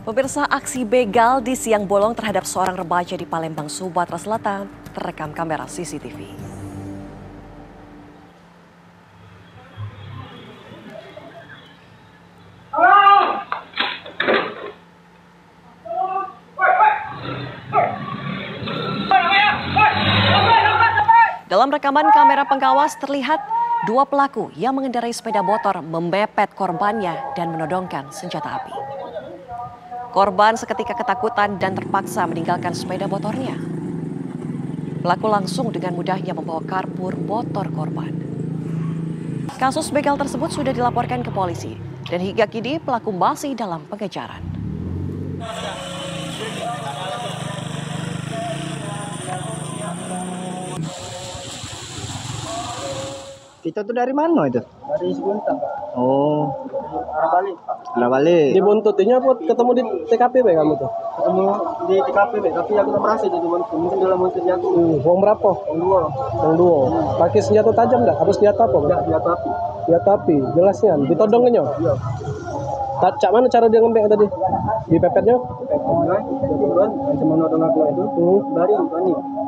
Pemirsa, aksi begal di siang bolong terhadap seorang remaja di Palembang, Sumatera Selatan terekam kamera CCTV. Dalam rekaman kamera pengawas terlihat dua pelaku yang mengendarai sepeda motor memepet korbannya dan menodongkan senjata api. Korban seketika ketakutan dan terpaksa meninggalkan sepeda motornya. Pelaku langsung dengan mudahnya membawa kabur motor korban. Kasus begal tersebut sudah dilaporkan ke polisi dan hingga kini pelaku masih dalam pengejaran. Kita tuh dari mana itu? Dari Sebuntang. Oh, Arah balik. udah balik. Dibuntutinya buat ketemu di TKP Be kamu tuh? Ketemu di TKP Be, tapi aku tak merasa itu dibuntut. Mungkin dalam buntutnya aku. Uang berapa? Yang dua. Yang dua. Pakai senjata tajam nggak? Apa senjata apa? Enggak, senjata api. Senjata api. Jelasnya. Ditodongnya. Iya. Cak mana cara dia ngembek tadi? Dipepetnya? Kemudian, kemudian, cuma nonton aku itu, dari panik.